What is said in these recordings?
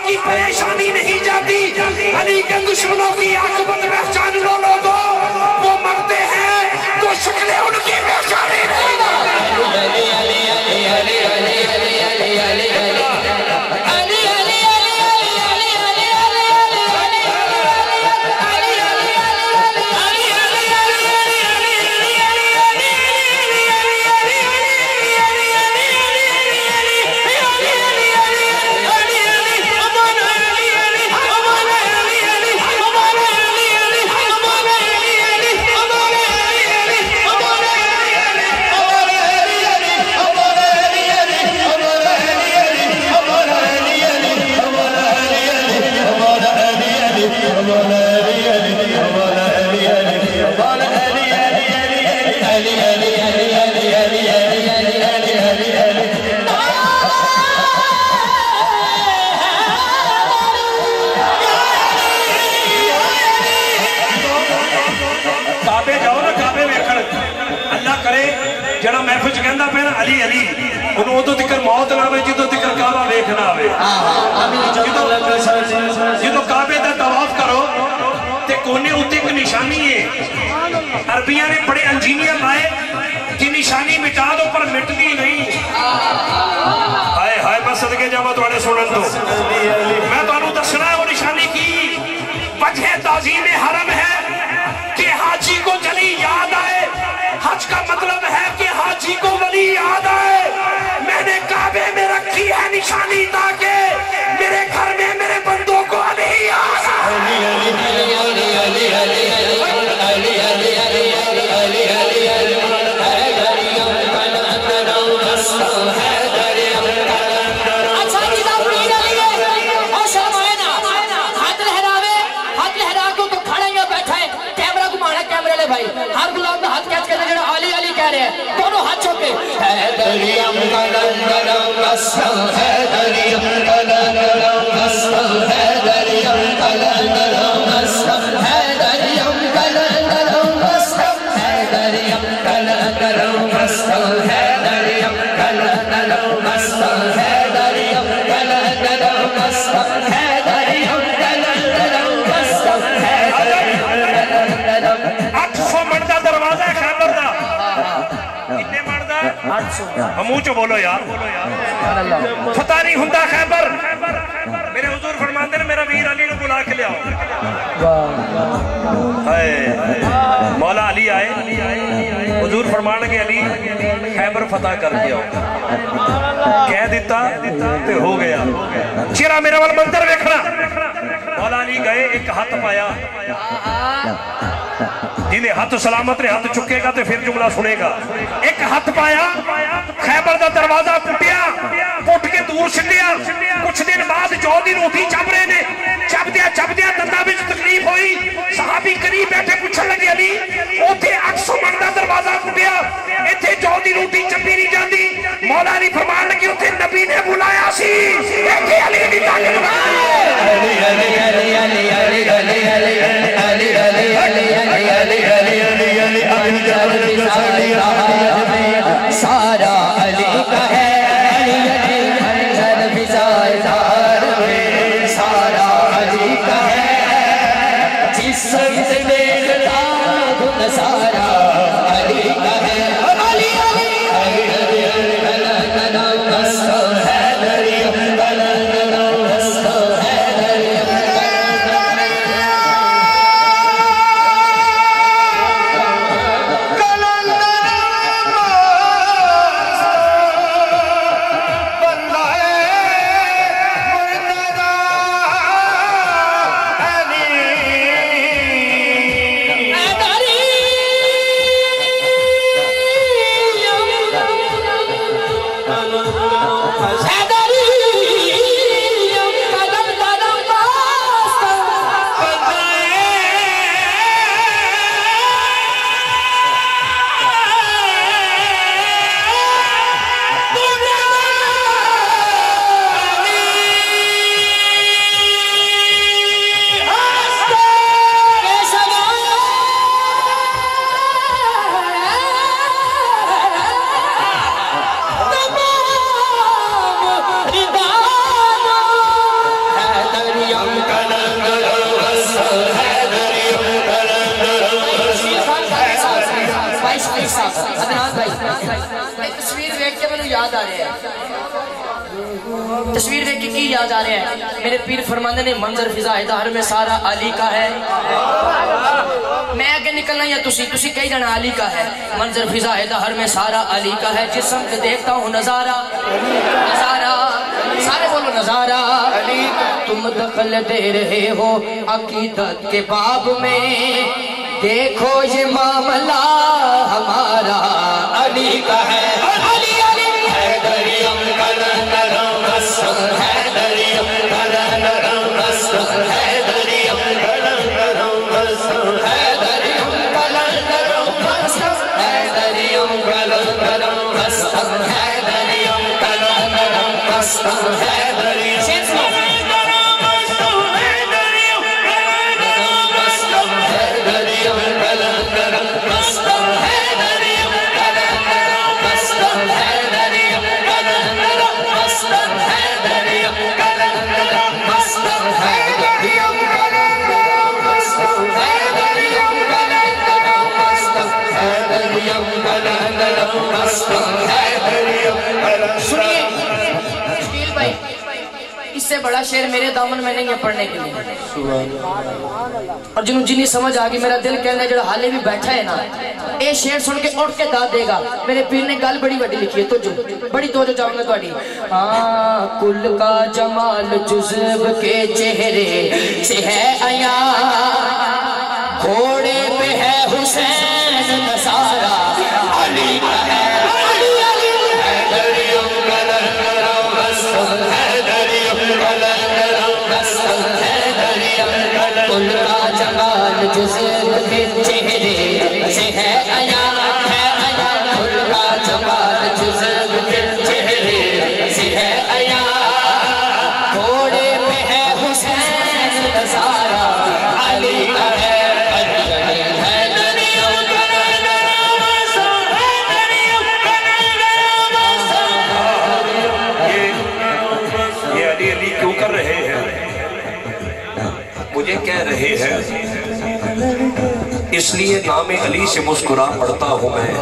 کی پریشانی نہیں جاتی. علی کے دشمنوں کی عاقبت پہچان لو لوگو، وہ مرتے ہیں تو شکلیں ان کی پہچانی نہیں علی علی انہوں ادھو تکر موت نہ ہوئے جدو تکر کعبہ ویکھنا ہوئے. جدو کعبے دا طواف کرو تے کونے اتے ایک نشانی ہے. عربیہ نے بڑے انجینئر لائے کہ نشانی مٹا دو پر مٹتی نہیں. ہائے ہائے بس صدقے جاوہ توڑے سنن دو. میں تو انہوں دسنا ہے وہ نشانی کی وجہ تعظیم حرم ہے کہ حاجی کو جلی یاد آئے. حج کا مطلب ہے کہ حاجی کو ولی یاد آئے. میں نے کعبے میں رکھی ہے نشانی تاکہ میرے گھر میں میرے بندوں کو علی یاد ہر غلام ہاتھ کیچ کرنے جڑا علی علی کہہ رہے ہیں دونوں ہاتھ چھوکے. حیدریم کلندرم قسم حیدریم کلندرم قسم حیدریم کلندرم قسم حیدریم کلندرم قسم حیدریم کلندرم قسم حیدریم کلندرم قسم حیدریم کلندرم قسم حیدریم کلندرم قسم دروازہ ہے خیبر دا. کتنے مردہ ہے؟ ہموں چو بولو یار. فتح نہیں ہندہ خیبر. میرے حضور فرماندے نے میرا ویر علی نے بلا کے لے آؤ. مولا علی آئے. حضور فرمان کے علی خیبر فتح کر دیا. کہہ دیتا تے ہو گیا. چیرہ میرا وال منظر ویکھنا. مولا علی گئے ایک ہاتھ پایا. جنہیں ہاتھ سلامت رہے ہاتھ چکے گا تو پھر جملہ سنے گا. ایک ہاتھ پایا خیبر دا دروازہ پٹیا پٹ کے دور سٹیا. کچھ دن بعد 4 دن اٹھی چپ رہے نے. چپ دیا دندہ بھی تکلیف ہوئی. صحابی قریب بیٹھے پوچھنے لگے علی اوتھے 800 من دا دروازہ پٹیا ایتھے 4 دن اٹھی چپی نہیں جاندی. مولا علی فرمان لگی اوتھے نبی نے بلایا سی ایتھے علی دی طاقت علی علی علی علی علی علی علی علی علی علی علی علی سارا علی کا ہے. علی علی منظر بزار میں سارا علی کا ہے. جس سمت دیکھتا دن سارا علی کا ہے. علی علی علی علی علی قسم حیدری قسم حیدری. یاد آ رہے ہیں تصویر دیکھ کے کی یاد آ رہے ہیں میرے پیر فرماندے نے منظر فضا دہر میں سارا علی کا ہے میں آگے نکلنا یا تسی کئی جانا علی کا ہے منظر فضا دہر میں سارا علی کا ہے جسم کے دیکھتا ہوں نظارہ نظارہ سارے بولو نظارہ تم دخل دے رہے ہو عقیدت کے باب میں دیکھو یہ معاملہ ہمارا علی کا ہے علی علی حیدریم کلندرم بسم حیدریم کلندرم بسم حیدریم کلندرم بسم حیدریم کلندرم بسم حیدریم کلندرم بسم حیدریم کلندرم بسم حیدریم اس سے بڑا شعر میرے دامن میں نہیں ہے پڑھنے کے لیے اور جنہوں جنہی سمجھ آگی میرا دل کہنا ہے جڑا حالے بھی بیٹھا ہے نا اے شعر سن کے اٹھ کے داد دے گا میرے پیر نے گل بڑی وڈی لکھی ہے تو جو بڑی توجہ چاہوں گا تواڈی کل کا جمال جزو کے چہرے سے ہے عیاں گھوڑے پہ ہے حسین نصارہ علی کا ہے کل کا جمال جزو کے چہرے سے ہے عیاں کل کا جمال جزو کے چہرے سے ہے عیاں گھوڑے پہ ہے حسین نصارہ علی کا ہے یہ علی علی کیوں کر رہے ہیں مجھے کہہ رہے ہیں اس لیے نام علی سے مسکرا پڑتا ہوں میں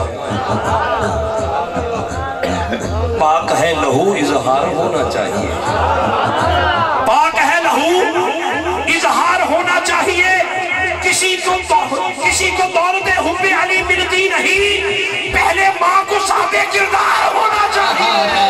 پاک ہے لہو اظہار ہونا چاہیے پاک ہے لہو اظہار ہونا چاہیے کسی کو دولت حب علی ملتی نہیں پہلے ماں کو صاحب کردار ہونا چاہیے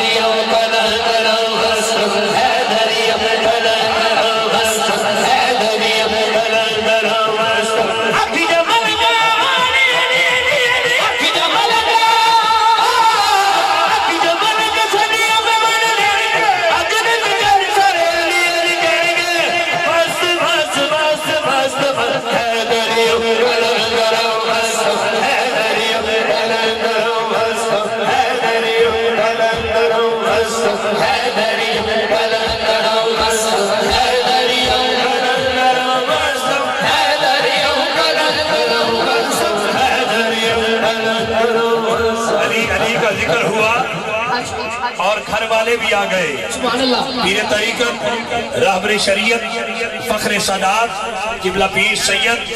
اور گھر والے بھی آ گئے پیر طریقت راہبر شریعت فخر سادات قبلہ پیر سید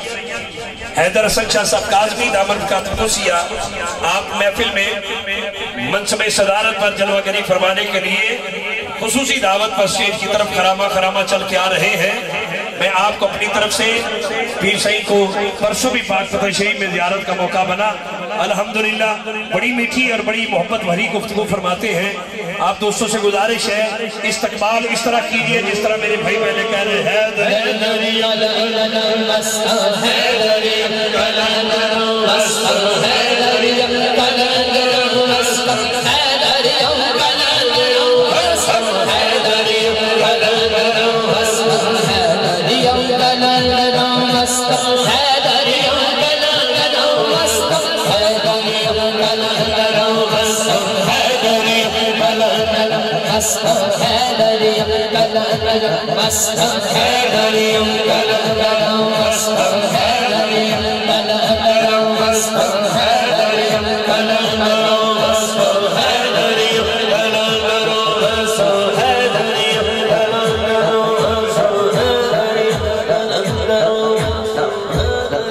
حیدر حسن شاہ صاحب کاظمی دامن کا تقوسیہ آپ محفل میں منصب صدارت پر جلوہ گری فرمانے کے لیے خصوصی دعوت پر اسٹیج کی طرف خرامہ چل کے آ رہے ہیں میں آپ کو اپنی طرف سے پیر سعید کو پرسوں بھی پاک فتح شریف میں زیارت کا موقع بنا الحمدللہ بڑی میٹھی اور بڑی محبت بھری گفتگو فرماتے ہیں آپ دوستوں سے گزارش ہے استقبال اس طرح کیجئے جس طرح میرے بھائی پہلے کہہ رہے ہیں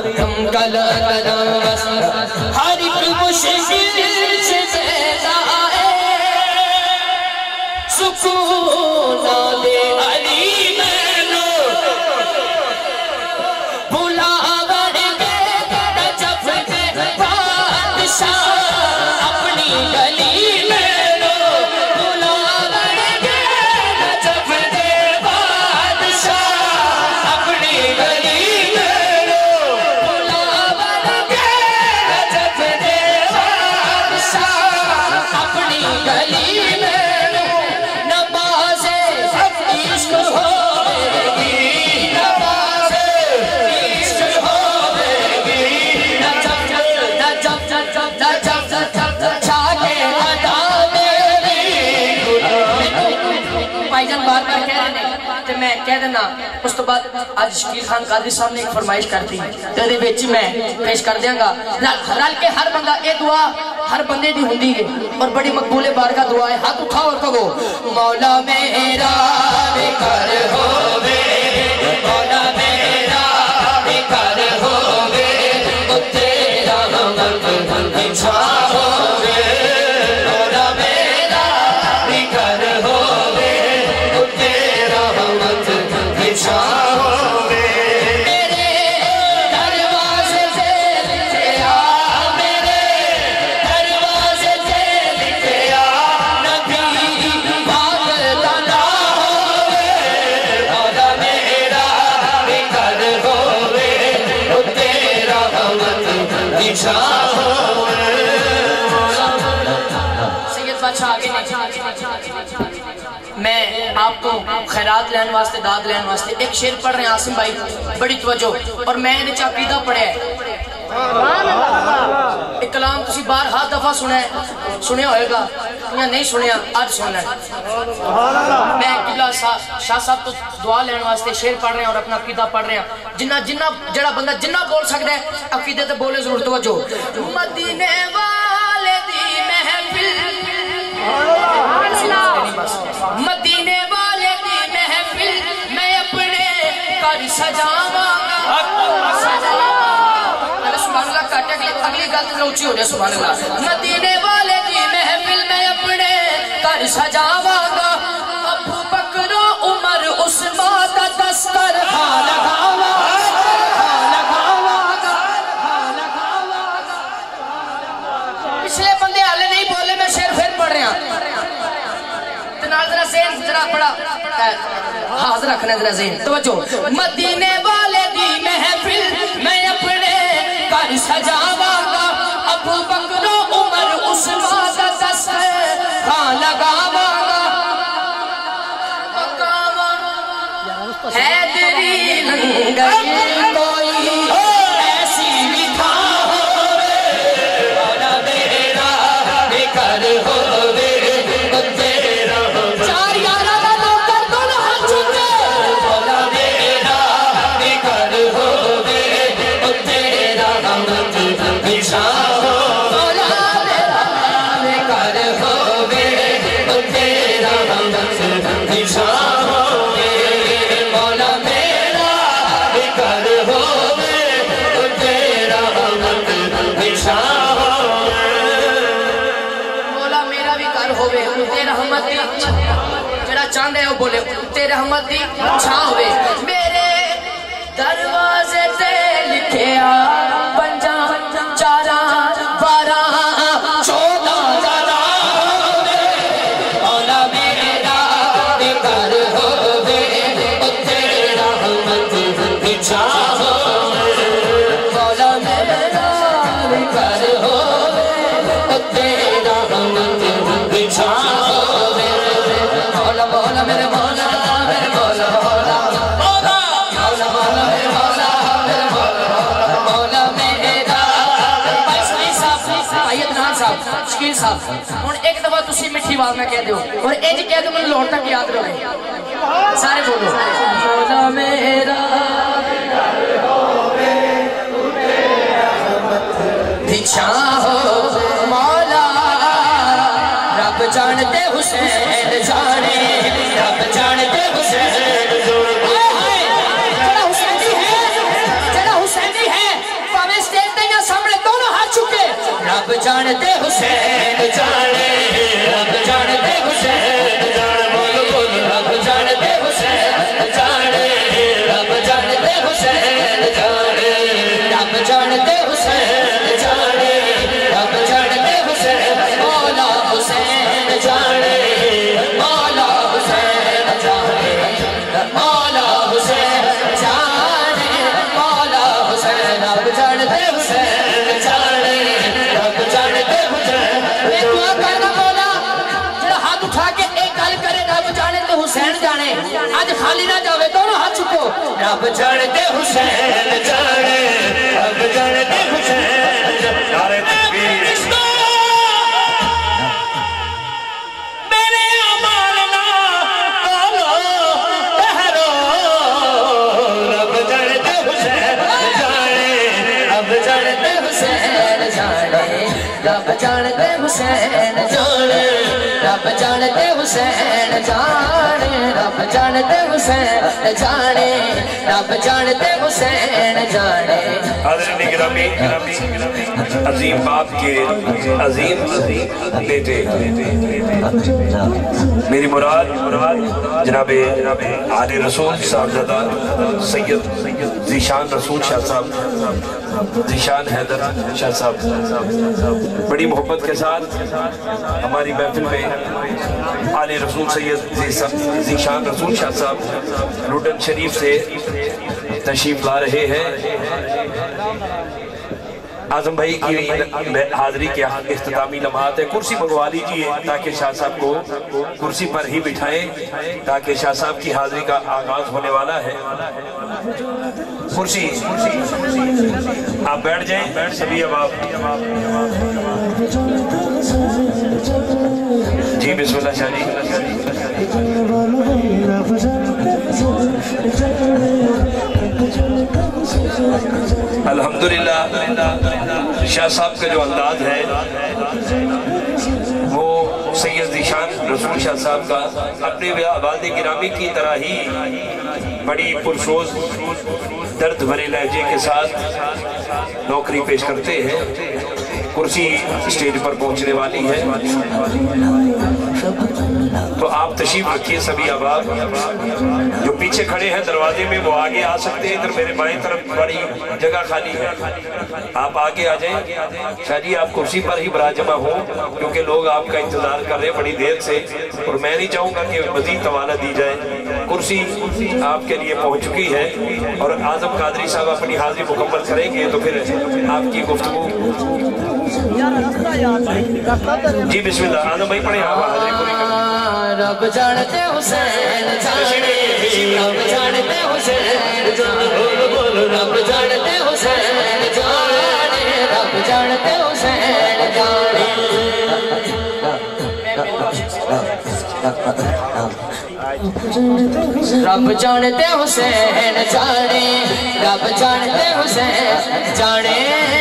ہر ایک مشکل سے نا اس تو بعد آج شکیل خان قادری صاحب نے ایک فرمائش کرتی تے دے وچ میں پیش کر دیاں گا رل کے ہر بندہ اے دعا ہر بندے دی ہوندی ہے اور بڑی مقبول بارگاہ دعا ہے ہاتھ اٹھاؤ اور کہو مولا میرا بکر ہووے مولا میرا بکر ہووے او تیرا رحمت دی چھاں ہووے مولا میرا بکر ہووے او تیرا رحمت دی چھاں ہووے میرے دروازے سے لکھیا میرے دروازے سے لکھیا نبی پاک دا نام ہووے مولا میرا بکر ہووے او تیرا رحمت دی چھاں ہووے سید بادشاہ آگے نہیں میں آپ کو خیرات لین واسطے داد لین واسطے ایک شعر پڑھ رہے ہیں عاصم بھائی بڑی توجہ اور میں نے عقیدہ پڑھا ہے ایک کلام تسی بارہا دفعہ سنیا ہوئے گا یا نہیں سنیا آج سننا ہے میں قبلہ شاہ صاحب تو دعا لین واسطے شعر پڑھ رہے ہیں اور اپنا عقیدہ پڑھ رہے ہیں جڑا بندہ جنہ بول سکتا ہے عقیدے تے بولے ضرور توجہ مدینے والے دی محفل مدینے والے دی محفل میں اپنے کر سجاواں گا سبحان اللہ کاٹے اگلی گل تے اونچی ہو جائے سبحان اللہ مدینے والے دی محفل میں اپنے کر سجاواں گا ابو بکر و عمر عثمان دا دسترخوان لگاواں پچھلے بندے حالے نہیں بولے میں شعر پھر پڑھ رہا ذرا ذہن ذرا بڑا حاضر رکھنا ذرا ذہن توجہ مدینے والے دی محفل میں اپنے گھر سجاواں گا ابو بکر و عمر عثمان دا دسترخوان لگاواں گا مقام حیدری لنگر کوئی ایسی بھی تھا مولا میرا بکر ہووے جڑا چاند ہے وہ بولے تیرے رحمت دی چھاں ہوئے میرے دروازے تے لکھیا پنجاں چاراں باراں چوداں مولا میرا بکر ہووے او تیرا رحمت دی چھاں ہووے مولا میرا بکر ہووے او تیرا رحمت دی چھاں میرے مولا میرے مولا مولا مولا مولا مولا میرے مولا میرے مولا مولا میرا بھائی صاحب بھائی عدنان صاحب شکیل صاحب ہن ایک دفعہ تسی میٹھی آواز میں کہہ دیو اور انج کہہ دو مجھے لوٹ تک یاد رہے سارے بولو مولا میرا چھاں ہو مولا رب جانتے حسین جانے رب جانتے حسین جڑا حسینی ہے پاویں سٹیج تے یا سامنے دونوں ہاتھ چکے رب جانتے حسین جانے رب جانتے حسین جانے بولو بولو رب جانتے حسین جانے رب جانتے حسین جانے رب جانتے حسین جانے رب جانتے حسین مولا حسین جانے مولا حسین جانے مولا حسین جانے مولا حسین رب جانتے حسین جانے رب جانتے حسین میں دعا کرنا مولا جڑا ہاتھ اٹھا کے ایک گل کرے رب جانے تے حسین جانے آج خالی نہ جاوے دونوں ہاتھ چکو رب جانتے حسین جانے رب جانتے حسین جانے میرے امال نہ بولو रब जानते हुसैन जाने रब जानते हुसैन जाने रब जानते हुसैन जाने रब जानते हुसैन जाने। हाज़रीन गिरामी अजीम बाप के अजीम बेटे मेरी मुराद जनाबे आले रसूल साहबजादा सैयद ज़ीशान रसूल शाह साहब ज़ीशान हैदर शाह साहब बड़ी मोहब्बत के साथ हमारी महफिल में आले रसूल सैयद ज़ीशान रसूल शाह साहब लुटन शरीफ से तशरीफ ला रहे हैं। आजम भाई की हाजिरी के इख्तितामी लम्हात है। कुर्सी मंगवा लीजिए ताकि शाह साहब को कुर्सी पर ही बिठाएं ताकि शाह साहब की हाजिरी का आगाज होने वाला है। कुर्सी आप बैठ जाएं सभी। अब आप जी बिस्मिल्लाह शाह जी। अल्हम्दुलिल्लाह शाह साहब का जो अंदाज है वो सैयद ज़ीशान रसूल शाह साहब का अपने वालिद गिरामी की तरह ही बड़ी पुरसोज दर्द भरे लहजे के साथ नौकरी पेश करते हैं। कुर्सी स्टेज पर पहुंचने वाली है तो आप तशरीफ रखिए सभी अहबाब। जो पीछे खड़े हैं दरवाजे में वो आगे आ सकते हैं। इधर मेरे बाएं तरफ बड़ी जगह खाली है, आप आगे आ जाएं। शाह जी आप कुर्सी पर ही बराजमा हो क्योंकि लोग आपका इंतजार कर रहे हैं बड़ी देर से और मैं नहीं चाहूँगा कि मजीद तवाला दी जाए। कुर्सी आपके लिए पहुँच चुकी है और आजम कादरी साहब अपनी हाजिरी मुकम्मल करेंगे तो फिर आपकी गुफ्तगू। जी बिस्मिल्लाह आजम भाई पढ़े आप हाजिरी पूरी करें। रब जानते हुसैन जाने रब जानते हुसैन जाने रब जानते हुसैन जाने रब जानते हुसैन जाने। रब जानते हुसैन जाने रब जानते हुसैन जाने।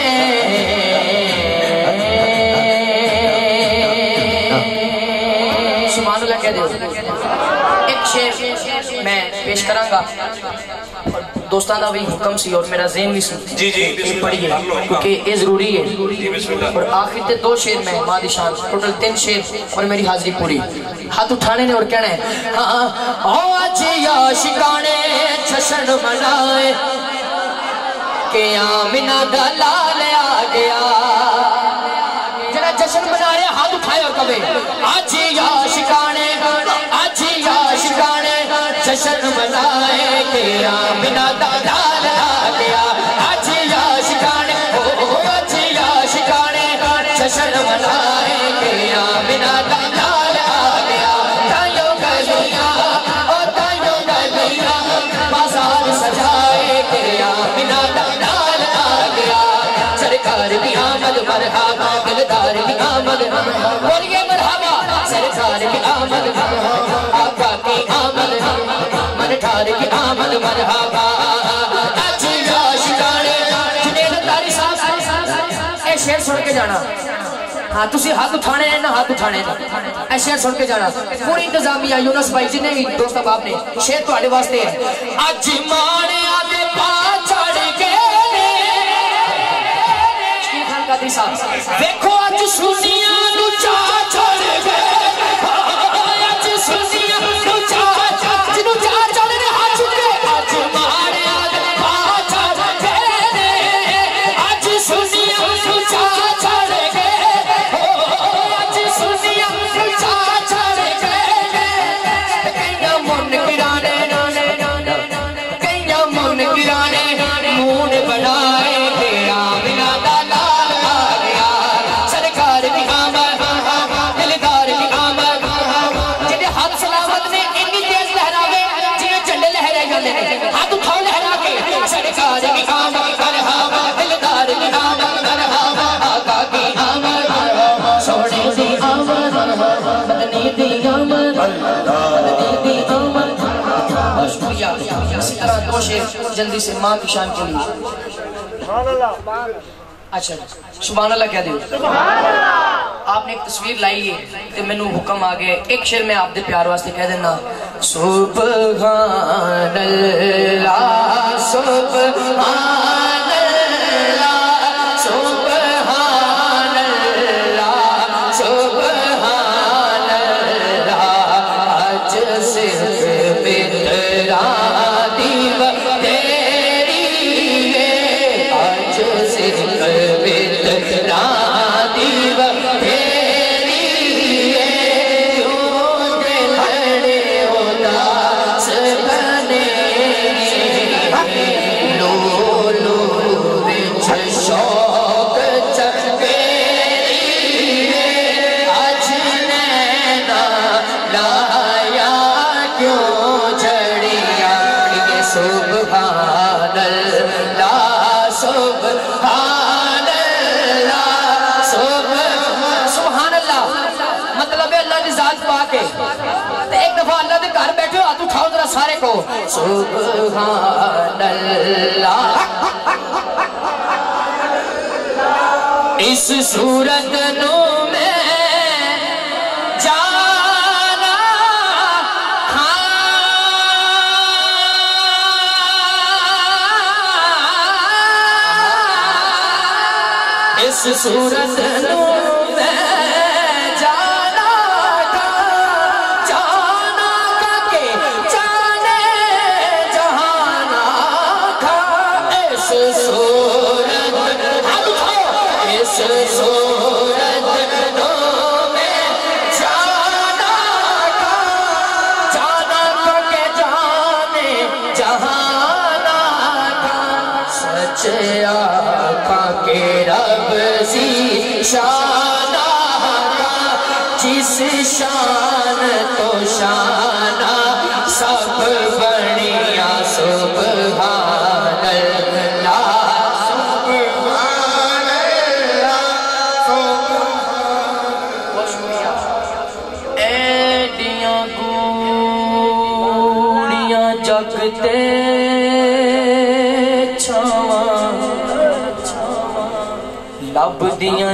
एक शेर मैं पेश करांगा दोस्ताना भी हुक्म सी और मेरा ज़हन भी सी जी पढ़िए क्योंकि ये जरूरी है। और आखिर ते 2 शेर में मादिशान टोटल 3 शेर और मेरी हाजिरी पूरी। हाथ उठाने ने और कहना है हाँ आज आशिकाने जश्न मनाए के आमिना दा लाल आ गया। जरा जश्न मना रहे हाथ उठाए और कहे आज आशिकाने जश्न मनाए के आमिना दा लाल आ गया। आज आशिकाने आज आशिकाने जश्न मनाए के आमिना दा लाल आ गया। तायो गलियां ओ तायो गलियां बाजार सजाए के आमिना दा लाल आ गया। सरकार की आमद मरहबा दिलदार की आमद बोलिए मरहबा। सरकार की आमद आका की आमद मनठार की आमद मरहबा। आज आशिकाने जुनैद तारी साहब ए शेर सुन के जाना। हाँ तुसी हाथ उठाने ना हाथ उठाने ना ए शेर सुन के जाना। पूरी इंतजामिया यूनुस भाई जिन्हें भी दोस्त बाप ने शेर तुम्हारे वास्ते है। आज माने आदे पा चढ़ के खान कादरी साहब देखो आज सुनिया नु चा चढ़ गए। आज सुनिया नु चा जिनु चा चढ़ रे हाथ चुके आज मारे आदे पा चढ़ गए। आज सुनिया नु चा चढ़ गए। आज सुनिया नु चा चढ़ गए। कन्या मन गिराने कन्या मन गिराने मूड बनाए के आमिना दा लाल आ गया। सरकार की आमद दिलदार की आमद जेडे हाथ सलामत ने इन्नी तेज लहरावे जिवें झंडे लहराए जांदे ने। हाथ उठाओ लहरा के सरकार की आमद मरहबा दिलदार की आमद मरहबा आका की आमद सोने की आमद मदनी की आमद मदनी की आमद। शुक्रिया। इसी तरह 2 शेर जल्दी से मां की शान के लिए। اچھا سبحان اللہ کہہ دیو آپ نے ایک تصویر لائی ہے تو میں حکم آ گئے ایک شعر میں آپ دے پیار واسطے کہہ دینا سبحان اللہ سبحان اللہ سبحان اللہ سبحان اللہ آج صرف میرا دیو تیری ہے آج صرف میرا دیو تیری ہے کیوں دل لڑے اداس بنے لو لو وچ شوق چکیری ہے آج نینا لایا کیوں جھڑیاں یہ سبحان اللہ سبحان اللہ سبحان اللہ مطلب ہے اللہ کی ذات پاک ہے ایک دفعہ اللہ کے گھر بیٹھے ہو ہاتھ اٹھاؤ ذرا سارے کو سبحان اللہ اس صورت نو میں جانا اس صورت نو میں جانا کہ جانے جہانا تھا اس صورت اس صورت نو میں جانا کہ جانے جہانا تھا سچ آقا کے رب سی شان آقا جس شان تو شانہ سب بڑیا سبحان اللہ سبحان اللہ ایڈیاں گوڑیاں جگتے لب دیاں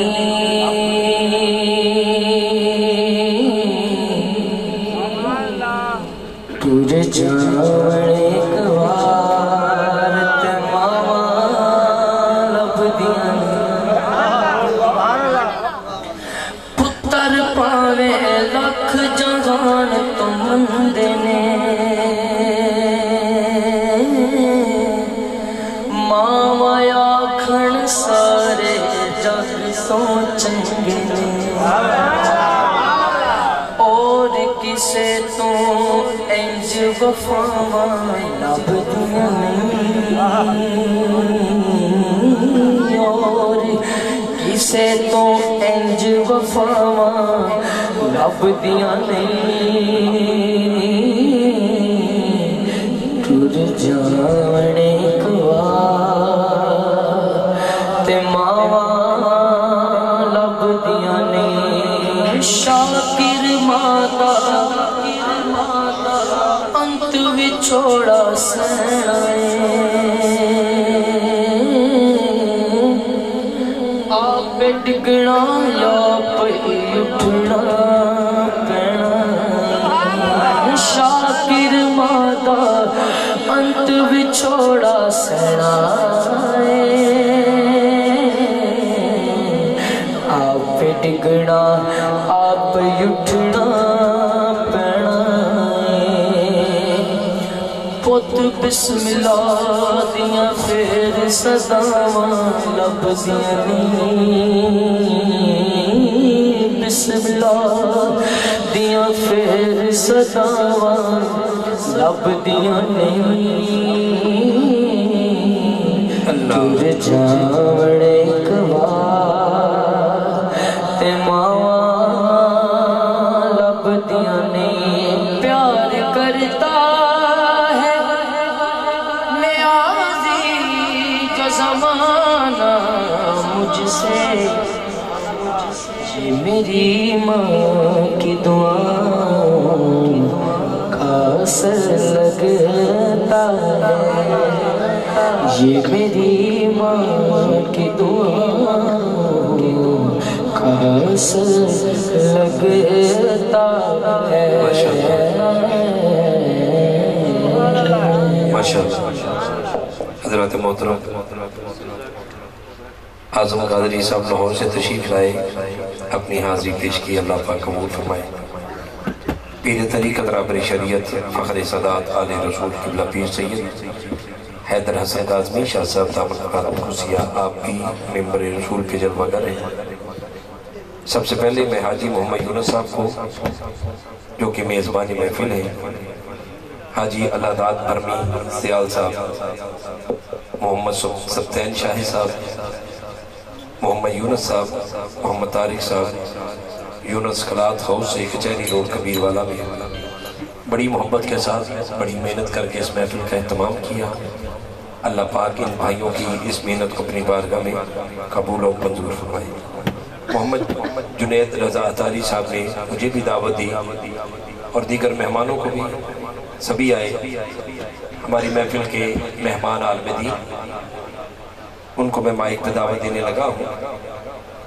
تجھے جانے کوارت ماما لب دیاں پتر پاوے لکھ جہان تو مندے نے ماما آکھن سارے جگ سو چنگے اور کسے تو انج وفاواں لبدیاں نہیں اور کسے تو انج وفاواں لبدیاں نہیں ٹر جانے شاکر ماتا انت وچھوڑا سنائے آپ ڈگنا یا پہ اٹھنا پینا شاکر ماتا انت وچھوڑا سنائے آپ ڈگنا آپ اٹھنا پینا پت بسم اللہ دیاں پھر صداواں لبدیاں نہیں بسم اللہ دیاں پھر صداواں لبدیاں نہیں تر جاوڑے پیار کرتا ہے نیازی جو زمانہ مجھ سے یہ میری ماں کی دعا خاص لگتا ہے یہ میری ماں کی دعا خاص لگتا ہے ماشاءاللہ حضرات محترم اعظم قادری صاحب لاہور سے تشریف لائے اپنی حاضری پیش کی اللہ پاک قبول فرمائے پیر طریقت رابر شریعت فخر سادات آل رسول قبلہ پیر سید حیدر حسن کاظمی شاہ صاحب دامن قدسیہ آپ بھی ممبر رسول کے جلوہ گر ہیں سب سے پہلے میں حاجی محمد یونس صاحب کو جو کہ میزبانی محفل ہیں حاجی اللہ داد برمی سیال صاحب محمد سبتین شاہی صاحب محمد یونس صاحب محمد طارق صاحب یونس کلات ہاؤس سے کچہری روڈ کبیر والا میں بڑی محبت کے ساتھ بڑی محنت کر کے اس محفل کا اہتمام کیا اللہ پاک ان بھائیوں کی اس محنت کو اپنی بارگاہ میں قبول و منظور فرمائے محمد جنید رضا عطاری صاحب نے مجھے بھی دعوت دی اور دیگر مہمانوں کو بھی سبھی آئے ہماری محفل کے مہمان عالم دین ان کو میں مائک پہ دعوت دینے لگا ہوں